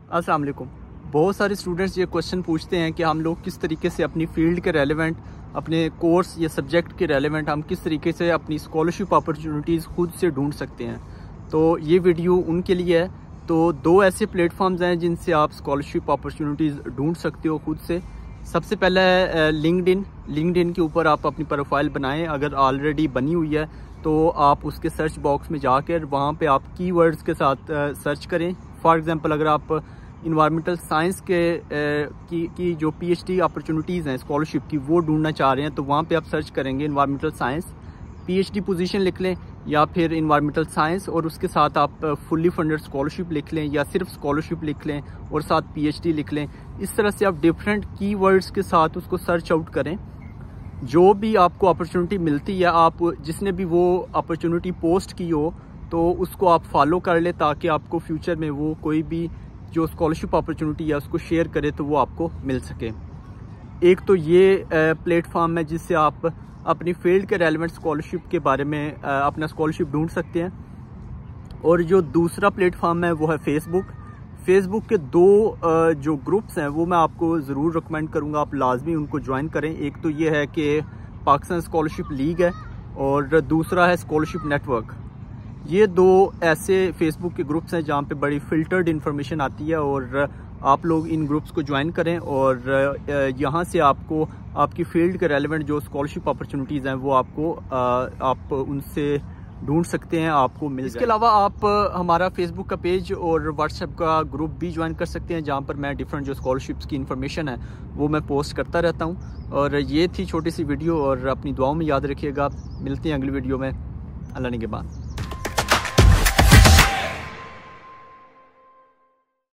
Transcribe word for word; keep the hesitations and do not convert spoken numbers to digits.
अस्सलाम वालेकुम। बहुत सारे स्टूडेंट्स ये क्वेश्चन पूछते हैं कि हम लोग किस तरीके से अपनी फील्ड के रेलेवेंट, अपने कोर्स या सब्जेक्ट के रेलेवेंट हम किस तरीके से अपनी स्कॉलरशिप अपॉर्चुनिटीज़ खुद से ढूंढ सकते हैं। तो ये वीडियो उनके लिए है। तो दो ऐसे प्लेटफॉर्म्स हैं जिनसे आप स्कॉलरशिप अपॉर्चुनिटीज़ ढूंढ सकते हो खुद से। सबसे पहला है लिंक्डइन। लिंक्डइन के ऊपर आप अपनी प्रोफाइल बनाएं। अगर ऑलरेडी बनी हुई है तो आप उसके सर्च बॉक्स में जाकर वहाँ पे आप कीवर्ड्स के साथ सर्च करें। फॉर एग्जांपल, अगर आप इन्वायरमेंटल साइंस के की, की जो पीएचडी अपॉर्चुनिटीज़ हैं स्कॉलरशिप की वो ढूंढना चाह रहे हैं तो वहाँ पे आप सर्च करेंगे इन्वायरमेंटल साइंस, पीएचडी पोजीशन लिख लें या फिर इन्वायरमेंटल साइंस और उसके साथ आप फुल्ली फंडेड स्कॉलरशिप लिख लें या सिर्फ स्कॉलरशिप लिख लें और साथ पीएचडी लिख लें। इस तरह से आप डिफरेंट कीवर्ड्स के साथ उसको सर्च आउट करें। जो भी आपको अपॉर्चुनिटी मिलती है, आप जिसने भी वो अपॉर्चुनिटी पोस्ट की हो तो उसको आप फॉलो कर ले ताकि आपको फ्यूचर में वो कोई भी जो स्कॉलरशिप अपॉर्चुनिटी है उसको शेयर करे तो वो आपको मिल सके। एक तो ये प्लेटफॉर्म है जिससे आप अपनी फील्ड के रेलेवेंट स्कॉलरशिप के बारे में अपना स्कॉलरशिप ढूंढ सकते हैं। और जो दूसरा प्लेटफॉर्म है वो है फेसबुक। फेसबुक के दो जो ग्रुप्स हैं वो मैं आपको ज़रूर रिकमेंड करूँगा, आप लाजमी उनको ज्वाइन करें। एक तो ये है कि पाकिस्तान स्कॉलरशिप लीग है और दूसरा है स्कॉलरशिप नेटवर्क। ये दो ऐसे फेसबुक के ग्रुप्स हैं जहाँ पे बड़ी फ़िल्टर्ड इन्फॉर्मेशन आती है और आप लोग इन ग्रुप्स को ज्वाइन करें और यहाँ से आपको आपकी फील्ड के रेलेवेंट जो स्कॉलरशिप अपॉर्चुनिटीज़ हैं वो आपको आप उनसे ढूंढ सकते हैं, आपको मिल। इसके अलावा आप हमारा फेसबुक का पेज और व्हाट्सएप का ग्रुप भी ज्वाइन कर सकते हैं जहाँ पर मैं डिफरेंट जो स्कॉलरशिप्स की इन्फॉर्मेशन है वो मैं पोस्ट करता रहता हूँ। और ये थी छोटी सी वीडियो और अपनी दुआओं में याद रखिएगा। मिलते हैं अगली वीडियो में। अल्लाह निगहबान।